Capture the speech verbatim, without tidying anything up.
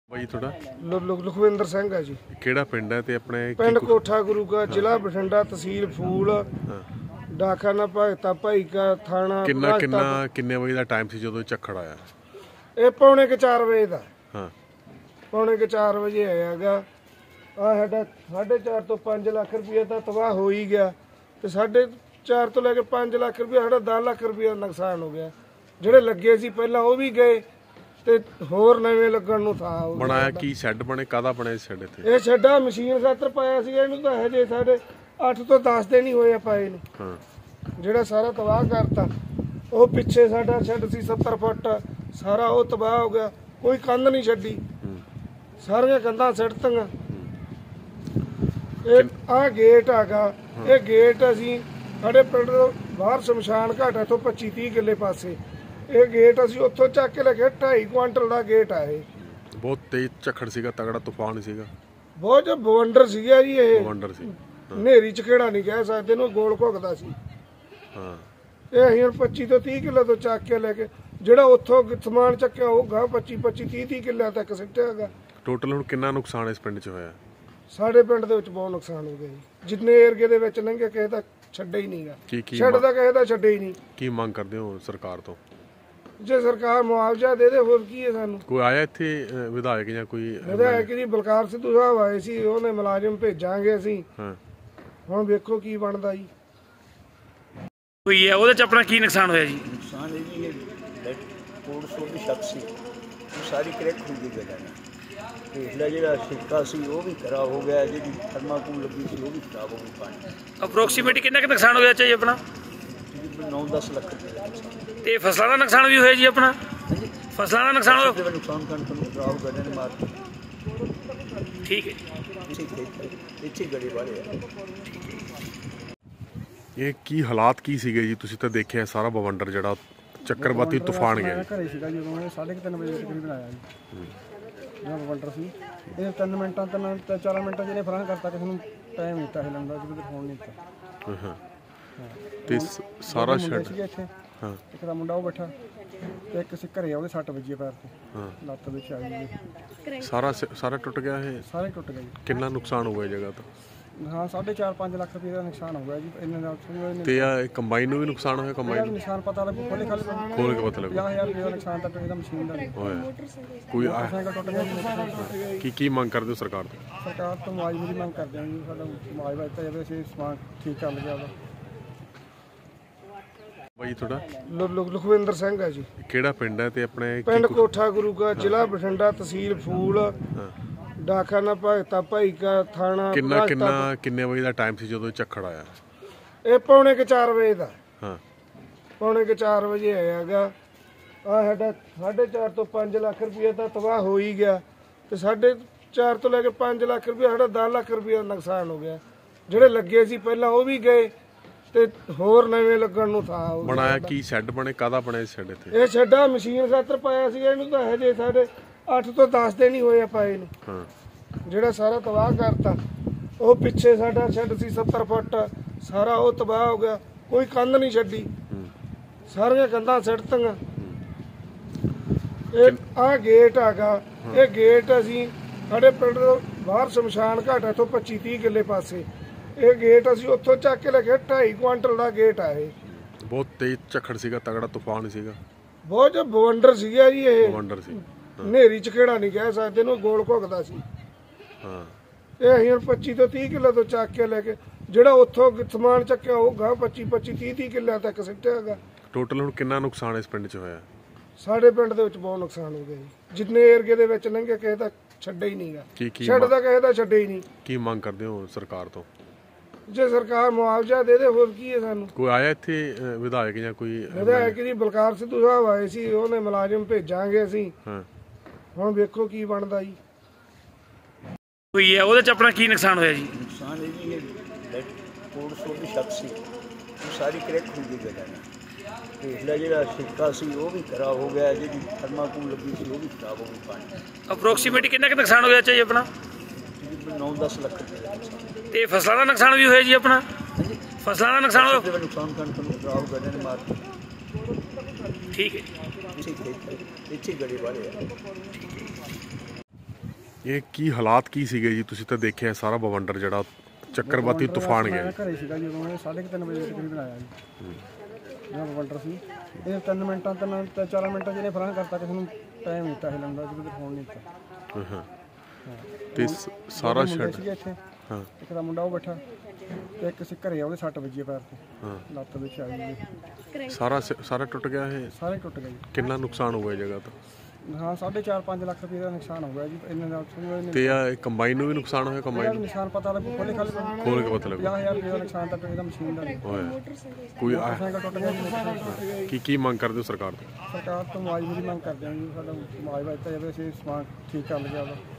ਬਾਈ ਤੁਹਾਡਾ ਲਖਵਿੰਦਰ ਸਿੰਘ ਹੈ ਜੀ। ਕਿਹੜਾ ਪਿੰਡ ਹੈ ਤੇ ਆਪਣੇ ਪਿੰਡ ਕੋਠਾ ਗੁਰੂ ਕਾ, ਜ਼ਿਲ੍ਹਾ ਬਠਿੰਡਾ, ਤਹਿਸੀਲ ਫੂਲ, ਡਾਕਖਾਨਾ ਭਗਤਾ ਭਾਈ ਕਾ, ਥਾਣਾ। ਕਿੰਨਾ ਕਿੰਨਾ ਕਿੰਨੇ ਵਜੇ ਦਾ ਟਾਈਮ ਸੀ ਜਦੋਂ ਝੱਖੜ ਆਇਆ? ਇਹ ਪੌਣੇ ਕੁ ਚਾਰ ਵਜੇ ਦਾ। ਹਾਂ, ਪੌਣੇ ਕੁ ਚਾਰ ਵਜੇ ਆਇਆਗਾ। ਆ ਸਾਡਾ ਸਾਢੇ ਚਾਰ ਤੋਂ ਪੰਜ ਲੱਖ ਰੁਪਏ ਦਾ ਤਬਾਹ ਹੋ ਹੀ ਗਿਆ, ਤੇ ਸਾਢੇ ਚਾਰ ਤੋਂ ਲੈ ਕੇ ਪੰਜ ਲੱਖ ਰੁਪਏ ਸਾਡਾ ਦਸ ਲੱਖ ਰੁਪਏ ਦਾ ਨੁਕਸਾਨ ਹੋ ਗਿਆ। ਜਿਹੜੇ ਲੱਗੇ ਸੀ ਪਹਿਲਾਂ ਉਹ ਵੀ ਗਏ, ਤੇ ਹੋਰ ਨਵੇਂ ਲੱਗਣ ਨੂੰ ਥਾਂ ਹੋ ਗਿਆ। ਬਣਾਇਆ ਕੀ ਸ਼ੈੱਡ ਬਣੇ? ਕਾਹਦਾ ਬਣਿਆ ਸ਼ੈੱਡ ਇੱਥੇ? ਇਹ ਛੱਡਾ ਮਸ਼ੀਨ ਖਾਤਰ ਪਾਇਆ ਸੀ। ਇਹਨੂੰ ਤਾਂ ਹਜੇ ਸਾਡੇ ਅੱਠ ਤੋਂ ਦਸ ਦਿਨ ਹੀ ਹੋਏ ਆ ਪਾਏ ਨੂੰ। ਹਾਂ, ਜਿਹੜਾ ਸਾਰਾ ਤਬਾਹ ਕਰਤਾ। ਉਹ ਪਿੱਛੇ ਸਾਡਾ ਸ਼ੈੱਡ ਸੀ ਸੱਤਰ ਫੁੱਟ, ਸਾਰਾ ਉਹ ਤਬਾਹ ਹੋ ਗਿਆ। ਕੋਈ ਕੰਧ ਨਹੀਂ ਛੱਡੀ, ਸਾਰੀਆਂ ਕੰਧਾਂ ਸਿੱਟਤੀਆਂ। ਇਹ ਆ ਗੇਟ ਹੈਗਾ, ਇਹ ਗੇਟ ਅਸੀਂ ਸਾਡੇ ਪਿੰਡ ਤੋਂ ਬਾਹਰ ਸ਼ਮਸ਼ਾਨ ਘਾਟ ਇੱਥੋਂ ਪੱਚੀ ਤੀਹ ਕਿੱਲੇ ਪਾਸੇ, ਇਹ ਗੇਟ ਅਸੀਂ ਉੱਥੋਂ ਚੱਕ ਕੇ ਲੈ ਕੇ ਢਾਈ ਕੁਆਂਟਲ ਦਾ ਗੇਟ ਆ। ਇਹ ਬਹੁਤ ਤੇਜ਼ ਝੱਖੜ ਸੀਗਾ, ਤਗੜਾ ਤੂਫਾਨ ਸੀਗਾ, ਬਹੁਤ ਜੋ ਬਵੰਡਰ ਸੀਗਾ ਜੀ। ਇਹ ਬਵੰਡਰ ਸੀ, ਹਨੇਰੀ ਚਖੇੜਾ ਨਹੀਂ ਕਹਿ ਸਕਦੇ ਇਹਨੂੰ, ਗੋਲ ਘੁੱਕਦਾ ਸੀ। ਹਾਂ, ਇਹ ਅਸੀਂ ਹੁਣ ਪੱਚੀ ਤੋਂ ਤੀਹ ਕਿੱਲੇ ਤੋਂ ਚੱਕ ਕੇ ਲੈ ਕੇ, ਜਿਹੜਾ ਉੱਥੋਂ ਸਮਾਨ ਚੱਕਿਆ ਉਹ ਗਾਂ ਪੱਚੀ ਪੱਚੀ ਤੀਹ ਤੀਹ ਕਿੱਲਿਆਂ ਤੱਕ ਸਿੱਟਿਆ ਹੈਗਾ। ਟੋਟਲ ਹੁਣ ਕਿੰਨਾ ਨੁਕਸਾਨ ਇਸ ਪਿੰਡ 'ਚ ਹੋਇਆ? ਸਾਡੇ ਪਿੰਡ ਦੇ ਵਿੱਚ ਬਹੁਤ ਨੁਕਸਾਨ ਹੋ ਗਿਆ ਜੀ। ਜਿੰਨੇ ਏਰੀਏ ਦੇ ਵਿੱਚ ਲੰਘੇ ਕਿਸੇ ਦਾ ਛੱਡਿਆ ਹੀ ਨਹੀਂਗਾ। ਕੀ ਕੀ ਛੱਡ ਦਾ ਕਿਸੇ ਦਾ ਛੱਡਿਆ ਹੀ ਨਹੀਂ। ਕੀ ਮੰਗ ਕਰਦੇ ਹੋ ਸਰਕਾਰ ਤੋਂ? ਜੇ ਸਰਕਾਰ ਮੁਆਵਜ਼ਾ ਦੇ ਦੇ, ਹੋਰ ਕੀ ਹੈ ਸਾਨੂੰ। ਕੋਈ ਆਇਆ ਇੱਥੇ ਅ, ਵਿਧਾਇਕ ਜਾਂ ਕੋਈ? ਵਿਧਾਇਕ ਜੀ ਬਲਕਾਰ ਸਿੱਧੂ ਸਾਹਿਬ ਆਏ ਸੀ, ਉਹਨੇ ਮੁਲਾਜ਼ਮ ਭੇਜਾਂਗੇ ਅਸੀਂ। ਹਾਂ, ਹੁਣ ਵੇਖੋ ਕੀ ਬਣਦਾ ਜੀ। ਹੋਈ ਹੈ ਉਹਦੇ ਚ ਆਪਣਾ ਕੀ ਨੁਕਸਾਨ ਹੋਇਆ ਜੀ? ਨੁਕਸਾਨ ਇਹ ਜੀ ਇਹ ਕੋਡ ਸੋ ਦੀ ਛੱਤ ਸੀ, ਉਹ ਸਾਰੀ ਕਰੈਕ ਹੋ ਗਈ ਗਈ। ਹੇਠਲਾ ਜਿਹੜਾ ਸਿੱਕਾ ਸੀ ਉਹ ਵੀ ਖਰਾਬ ਹੋ ਗਿਆ, ਜਿਹੜੀ ਥਰਮਾਕੂਲ ਲੱਗੀ ਸੀ ਉਹ ਵੀ ਖਰਾਬ ਹੋ ਗਈ। ਪਾਣੀ ਅਪਰੋਕਸੀਮੇਟਲੀ ਕਿੰਨਾ ਕੁ ਨੁਕਸਾਨ ਹੋਇਆ ਚਾਹੀਏ ਆਪਣਾ? ਨੌ ਦਸ ਲੱਖ ਰੁਪਏ ਦਾ ਨੁਕਸਾਨ। ਤੇ ਫਸਲਾਂ ਦਾ ਨੁਕਸਾਨ ਵੀ ਹੋਇਆ ਜੀ ਆਪਣਾ? ਫਸਲਾਂ ਦਾ ਨੁਕਸਾਨ ਹੋਇਆ? ਨੁਕਸਾਨ ਕਣਕ ਨੂੰ ਖਰਾਬ ਗੱਡੇ ਨੇ ਮਾਰ ਠੀਕ ਹੈ ਜੀ, ਇੱਥੇ ਗੜੇ ਵਾਲੇ ਆ। ਇਹ ਕੀ ਹਾਲਾਤ ਕੀ ਸੀਗੇ ਜੀ? ਤੁਸੀਂ ਤਾਂ ਦੇਖਿਆ ਸਾਰਾ ਬਵੰਡਰ ਜਿਹੜਾ ਚੱਕਰਵਾਤੀ ਤੂਫਾਨ ਗਿਆ। ਘਰੇ ਸੀਗਾ ਜਦੋਂ ਇਹ ਸਾਢੇ ਤਿੰਨ ਵਜੇ ਤਕਰੀਬਨ ਆਇਆ ਜੀ। ਜਿਹੜਾ ਬਵੰਡਰ ਸੀ ਇਹ ਤਿੰਨ ਮਿੰਟਾਂ ਤਿੰਨ ਚਾਰ ਮਿੰਟਾਂ ਜਿਹੜੇ ਫਰਾਂ ਕਰਤਾ, ਕਿਸੇ ਨੂੰ ਟਾਈਮ ਨਹੀਂ ਦਿੱਤਾ ਹਿਲਣ ਦਾ, ਕਿਤੇ ਫੋਨ ਨਹੀਂ ਦਿੱਤਾ। ਹਾਂ, ਤੇ ਸਾਰਾ ਸ਼ੈੱਡ। ਹਾਂ, ਇੱਕ ਦਾ ਮੁੰਡਾ ਉਹ ਬੈਠਾ, ਤੇ ਇੱਕ ਸੀ ਘਰੇ, ਉਹਦੇ ਸੱਟ ਵੱਜੀ ਪੈਰ ਤੇ। ਹਾਂ, ਲੱਤ ਵਿੱਚ ਆ ਗਈ। ਸਾਰਾ ਸਾਰਾ ਟੁੱਟ ਗਿਆ ਇਹ? ਸਾਰੇ ਟੁੱਟ ਗਏ ਜੀ। ਕਿੰਨਾ ਨੁਕਸਾਨ ਹੋ ਗਿਆ ਜਗ੍ਹਾ ਤੋਂ? ਹਾਂ, ਸਾਢੇ ਚਾਰ ਪੰਜ ਲੱਖ ਰੁਪਏ ਦਾ ਨੁਕਸਾਨ ਹੋ ਗਿਆ ਜੀ। ਇੰਨੇ ਨਾਲ ਤੇ ਆ ਕੰਬਾਈਨ ਨੂੰ ਵੀ ਨੁਕਸਾਨ ਹੋਇਆ? ਕੰਬਾਈਨ ਨਿਸ਼ਾਨ ਪਤਾ ਲੱਗੂ ਖੋਲੇ ਖਾਲੇ ਖੋਲ ਕੇ ਪਤਾ ਲੱਗੂ ਪੰਜਾਹ ਹਜ਼ਾਰ ਰੁਪਏ ਦਾ ਨੁਕਸਾਨ ਤਾਂ ਇਹਦਾ ਮਸ਼ੀਨ ਦਾ ਹੋਇਆ। ਕੋਈ ਆ- ਸਾਈਕਲ ਟੁੱਟ ਗਿਆ ਜੀ। ਕੀ ਕੀ ਮੰਗ ਕਰਦੇ ਹੋ ਸਰਕਾਰ ਤੋਂ? ਸਰਕਾਰ ਤੋਂ ਮੁਆਵਜ਼ੇ ਦੀ ਮੰਗ ਕਰਦੇ ਹਾਂ ਜੀ। ਸਾਡਾ ਮੁਆਵਜ਼ਾ ਦਿੱਤਾ ਜਾਵੇ, ਅਸੀਂ ਸਮਾਨ ਠੀਕ ਕਰ ਲਿਆ ਉਹਦਾ। ਬਾਈ ਤੁਹਾਡਾ ਲਖਵਿੰਦਰ ਸਿੰਘ ਹੈ ਜੀ। ਕਿਹੜਾ ਪਿੰਡ ਹੈ ਤੇ ਆਪਣੇ ਪਿੰਡ ਕੋਠਾ ਗੁਰੂ ਕਾ, ਜ਼ਿਲ੍ਹਾ ਬਠਿੰਡਾ, ਤਹਿਸੀਲ ਫੂਲ, ਡਾਕਖਾਨਾ ਭਗਤਾ ਭਾਈ ਕਾ, ਥਾਣਾ। ਕਿੰਨਾ ਕਿੰਨਾ ਕਿੰਨੇ ਵਜੇ ਦਾ ਟਾਈਮ ਸੀ ਜਦੋਂ ਝੱਖੜ ਆਇਆ? ਇਹ ਪੌਣੇ ਕੁ ਚਾਰ ਵਜੇ ਦਾ। ਹਾਂ, ਪੌਣੇ ਕੁ ਚਾਰ ਵਜੇ ਆਇਆਗਾ। ਆ ਸਾਡਾ ਸਾਢੇ ਚਾਰ ਤੋਂ ਪੰਜ ਲੱਖ ਰੁਪਏ ਦਾ ਤਬਾਹ ਹੋ ਹੀ ਗਿਆ, ਤੇ ਸਾਢੇ ਚਾਰ ਤੋਂ ਲੈ ਕੇ ਪੰਜ ਲੱਖ ਰੁਪਏ ਸਾਡਾ ਦਸ ਲੱਖ ਰੁਪਏ ਦਾ ਨੁਕਸਾਨ ਹੋ ਗਿਆ। ਜਿਹੜੇ ਲੱਗੇ ਸੀ ਪਹਿਲਾਂ ਉਹ ਵੀ ਗਏ, ਤੇ ਹੋਰ ਨਵੇਂ ਲੱਗਣ ਨੂੰ ਥਾਂ ਹੋ ਗਿਆ। ਬਣਾਇਆ ਕੀ ਸ਼ੈੱਡ ਬਣੇ? ਕਾਹਦਾ ਬਣਿਆ ਸ਼ੈੱਡ ਇੱਥੇ? ਇਹ ਛੱਡਾ ਮਸ਼ੀਨ ਖਾਤਰ ਪਾਇਆ ਸੀ। ਇਹਨੂੰ ਤਾਂ ਹਜੇ ਸਾਡੇ ਅੱਠ ਤੋਂ ਦਸ ਦਿਨ ਹੀ ਹੋਏ ਆ ਪਾਏ ਨੂੰ। ਹਾਂ, ਜਿਹੜਾ ਸਾਰਾ ਤਬਾਹ ਕਰਤਾ। ਉਹ ਪਿੱਛੇ ਸਾਡਾ ਸ਼ੈੱਡ ਸੀ ਸੱਤਰ ਫੁੱਟ, ਸਾਰਾ ਉਹ ਤਬਾਹ ਹੋ ਗਿਆ। ਕੋਈ ਕੰਧ ਨਹੀਂ ਛੱਡੀ, ਸਾਰੀਆਂ ਕੰਧਾਂ ਸਿੱਟਤੀਆਂ। ਇਹ ਆ ਗੇਟ ਹੈਗਾ, ਇਹ ਗੇਟ ਅਸੀਂ ਸਾਡੇ ਪਿੰਡ ਤੋਂ ਬਾਹਰ ਸ਼ਮਸ਼ਾਨ ਘਾਟ ਇੱਥੋਂ ਪੱਚੀ ਤੀਹ ਕਿੱਲੇ ਪਾਸੇ, ਇਹ ਗੇਟ ਅਸੀਂ ਉੱਥੋਂ ਚੱਕ ਕੇ ਲੈ ਕੇ ਢਾਈ ਕੁਆਂਟਲ ਦਾ ਗੇਟ ਆ। ਇਹ ਬਹੁਤ ਤੇਜ਼ ਝੱਖੜ ਸੀਗਾ, ਤਗੜਾ ਤੂਫਾਨ ਸੀਗਾ, ਬਹੁਤ ਜੋ ਬਵੰਡਰ ਸੀਗਾ ਜੀ। ਇਹ ਬਵੰਡਰ ਸੀ, ਹਨੇਰੀ ਚਖੇੜਾ ਨਹੀਂ ਕਹਿ ਸਕਦੇ ਇਹਨੂੰ, ਗੋਲ ਘੁੱਕਦਾ ਸੀ। ਹਾਂ, ਇਹ ਅਸੀਂ ਹੁਣ ਪੱਚੀ ਤੋਂ ਤੀਹ ਕਿੱਲੇ ਤੋਂ ਚੱਕ ਕੇ ਲੈ ਕੇ, ਜਿਹੜਾ ਉੱਥੋਂ ਸਮਾਨ ਚੱਕਿਆ ਉਹ ਗਾਂ ਪੱਚੀ ਪੱਚੀ ਤੀਹ ਤੀਹ ਕਿੱਲਿਆਂ ਤੱਕ ਸਿੱਟਿਆ ਹੈਗਾ। ਟੋਟਲ ਹੁਣ ਕਿੰਨਾ ਨੁਕਸਾਨ ਇਸ ਪਿੰਡ 'ਚ ਹੋਇਆ? ਸਾਡੇ ਪਿੰਡ ਦੇ ਵਿੱਚ ਬਹੁਤ ਨੁਕਸਾਨ ਹੋ ਗਿਆ ਜੀ। ਜਿੰਨੇ ਏਰੀਏ ਦੇ ਵਿੱਚ ਲੰਘੇ ਕਿਸੇ ਦਾ ਛੱਡਿਆ ਹੀ ਨਹੀਂਗਾ। ਕੀ ਕੀ ਛੱਡ ਦਾ ਕਿਸੇ ਦਾ ਛੱਡਿਆ ਹੀ ਨਹੀਂ। ਕੀ ਮੰਗ ਕਰਦੇ ਹੋ ਸਰਕਾਰ ਤੋਂ? ਜੇ ਸਰਕਾਰ ਮੁਆਵਜ਼ਾ ਦੇ ਦੇ, ਹੋਰ ਕੀ ਹੈ ਸਾਨੂੰ। ਕੋਈ ਆਇਆ ਇੱਥੇ ਅ, ਵਿਧਾਇਕ ਜਾਂ ਕੋਈ? ਵਿਧਾਇਕ ਜੀ ਬਲਕਾਰ ਸਿੱਧੂ ਸਾਹਿਬ ਆਏ ਸੀ, ਉਹਨੇ ਮੁਲਾਜ਼ਮ ਭੇਜਾਂਗੇ ਅਸੀਂ। ਹਾਂ, ਹੁਣ ਵੇਖੋ ਕੀ ਬਣਦਾ ਜੀ। ਹੋਈ ਹੈ ਉਹਦੇ ਚ ਆਪਣਾ ਕੀ ਨੁਕਸਾਨ ਹੋਇਆ ਜੀ? ਨੁਕਸਾਨ ਇਹ ਜੀ ਇਹ ਕੋਡ ਸੋ ਦੀ ਛੱਤ ਸੀ, ਉਹ ਸਾਰੀ ਕਰੈਕ ਹੋ ਗਈ ਗਈ। ਹੇਠਲਾ ਜਿਹੜਾ ਸਿੱਕਾ ਸੀ ਉਹ ਵੀ ਖਰਾਬ ਹੋ ਗਿਆ, ਜਿਹੜੀ ਥਰਮਾਕੂਲ ਲੱਗੀ ਸੀ ਉਹ ਵੀ ਖਰਾਬ ਹੋ ਗਈ। ਪਾਣੀ ਅਪਰੋਕਸੀਮੇਟਲੀ ਕਿੰਨਾ ਕੁ ਨੁਕਸਾਨ ਹੋਇਆ ਚਾਹੀਏ ਆਪਣਾ? ਨੌ ਦਸ ਲੱਖ ਰੁਪਏ ਦਾ ਨੁਕਸਾਨ। ਤੇ ਫਸਲਾਂ ਦਾ ਨੁਕਸਾਨ ਵੀ ਹੋਇਆ ਜੀ ਆਪਣਾ? ਫਸਲਾਂ ਦਾ ਨੁਕਸਾਨ ਹੋਇਆ? ਨੁਕਸਾਨ ਕਣਕ ਨੂੰ ਖਰਾਬ ਗੱਡੇ ਨੇ ਮਾਰ ਠੀਕ ਹੈ ਜੀ, ਇੱਥੇ ਗੜੇ ਵਾਲੇ ਆ। ਇਹ ਕੀ ਹਾਲਾਤ ਕੀ ਸੀਗੇ ਜੀ? ਤੁਸੀਂ ਤਾਂ ਦੇਖਿਆ ਸਾਰਾ ਬਵੰਡਰ ਜਿਹੜਾ ਚੱਕਰਵਾਤੀ ਤੂਫਾਨ ਗਿਆ ਮੈਂ ਜੀ। ਘਰੇ ਸੀਗਾ ਜਦੋਂ ਇਹ ਸਾਢੇ ਕੁ ਤਿੰਨ ਵਜੇ ਦੇ ਕਰੀਬ ਆਇਆ ਜੀ। ਜਿਹੜਾ ਵੰਡਰ ਸੀ ਇਹ ਤਿੰਨ ਮਿੰਟਾਂ ਤਿੰਨ ਤੇ ਚਾਰ ਮਿੰਟਾਂ ਜਿਹਨੇ ਫਰਾਂ ਕਰਤਾ, ਕਿਸੇ ਨੂੰ ਟਾਈਮ ਦਿੱਤਾ ਹਿਲਣ ਦਾ, ਜਿਹਦੇ ਫੋਨ ਨਹੀਂ ਦਿੱਤਾ। ਹਾਂ ਤੇ ਸ- ਸਾਰਾ ਮੁੰਡੇ ਸ਼ੈਡ ਸੀਗੇ ਇੱਥੇ, ਹਾਂ ਇੱਕ ਦਾ ਮੁੰਡਾ ਉਹ ਬੈਠਾ ਤੇ ਇੱਕ ਸੀ ਘਰੇ, ਉਹਦੇ ਸੱਟ ਵੱਜੀ ਆ ਪੈਰ ਤੇ, ਹਾਂ ਲੱਤ ਵਿੱਚ ਆ ਗਈ, ਸਾਰਾ ਸ- ਸਾਰਾ ਟੁੱਟ ਗਿਆ ਇਹ। ਸਾਰੇ ਟੁੱਟ ਗਏ ਜੀ। ਕਿੰਨਾ ਨੁਕਸਾਨ ਹੋ ਗਿਆ ਜਗ੍ਹਾ ਦਾ? ਹਾਂ ਸਾਢੇ ਚਾਰ ਪੰਜ ਲੱਖ ਰੁਪਏ ਦਾ ਨੁਕਸਾਨ ਹੋ ਗਿਆ ਜੀ। ਇੰਨੇ ਨਾਲ ਸਮਝੋ ਇਹਨੇ ਤੇ ਆ ਕੰਬਾਈਨ ਨੂੰ ਵੀ ਨੁਕਸਾਨ ਹੋਇਆ? ਇਹਦਾ ਕੰਬਾਈਨ ਨੁਕਸਾਨ ਪਤਾ ਲੱਗੂ ਖੋਲੇ ਖਾਲੇ ਖੋਲ ਕੇ ਪਤਾ ਲੱਗੂ ਪੰਜਾਹ ਹਜ਼ਾਰ ਰੁਪਏ ਦਾ ਨੁਕਸਾਨ ਤਾਂ ਇਹਦਾ ਮਸ਼ੀਨ ਦਾ ਨਹੀਂ। ਹੋਇਆ ਕੋਈ ਆ- ਸਾਈਕਲ ਟੁੱਟ ਗਿਆ ਜੀ, ਮੋਟਰਸਾਈਕਲ। ਕੀ ਕੀ ਮੰਗ ਕਰਦੇ ਹੋ ਸਰਕਾਰ ਤੋਂ? ਸਰਕਾਰ ਤੋਂ ਮੁਆਵਜ਼ੇ ਦੀ ਮੰਗ ਕਰਦੇ ਹਾਂ ਜੀ, ਸਾਡਾ ਮੁਆਵਜ਼ਾ ਦਿੱਤਾ ਜਾਵੇ, ਅਸੀਂ ਸਮਾਨ ਠੀਕ ਕਰ ਲਿਆ ਵਾ।